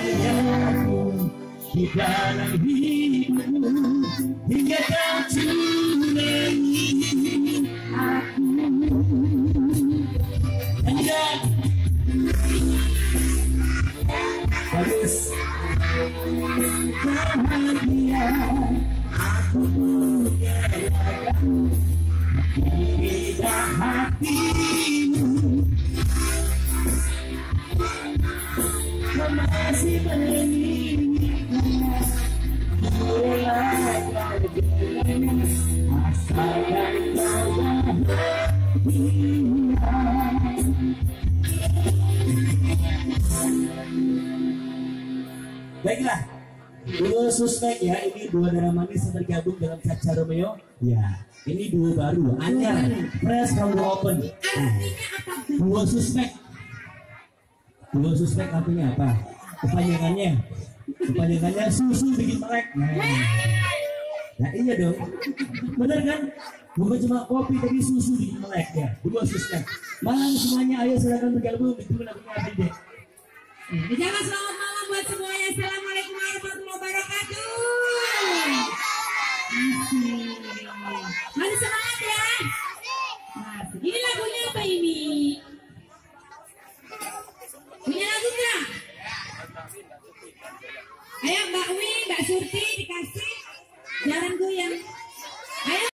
bahagiaku di dalam hidupmu hingga kau curangi aku. Lanjut. Harus bahagia aku bukan tidak hatimu masih menginginkan mulai asalkan kau bahagia. Baiklah, duo suspek ya, ini dua darah manis yang tergabung dalam Caca Romeo. Ya, ini duo baru, anyar, fresh from the open. Duo suspek. Duo suspek artinya apa? Kepanjangannya susu bikin melek. Nah iya dong, bener kan? Bukan cuma kopi tapi susu bikin melek ya. Duo suspek. Malam semuanya, ayo silakan bergabung. Itu namanya apa deh? Jangan selamat malam buat semuanya. Assalamualaikum warahmatullahi wabarakatuh. Masih semangat ya. Ini lagunya apa ini? Punya lagu nggak? Ayo Mbak Wi, Mbak Surti dikasih. Jangan goyang.